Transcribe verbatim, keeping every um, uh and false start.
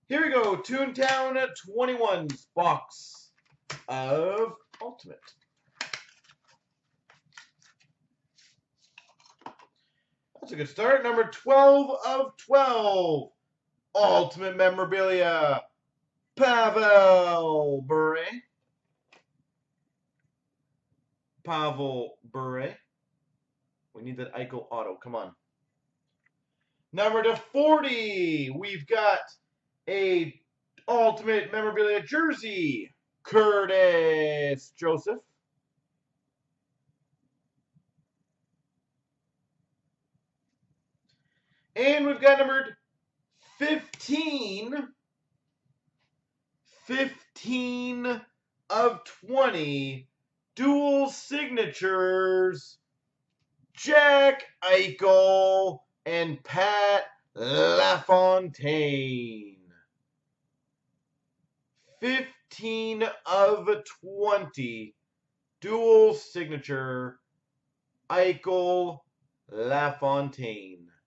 Here we go, Toontown twenty-one's box of Ultimate. That's a good start. Number twelve of twelve. Ultimate Memorabilia. Pavel Bure. Pavel Bure. We need that Eichel auto. Come on. Number to forty. We've got a Ultimate Memorabilia jersey. Curtis Joseph. And we've got numbered fifteen. fifteen of twenty. Dual signatures. Jack Eichel and Pat LaFontaine. fifteen of twenty. Dual signature. Eichel LaFontaine.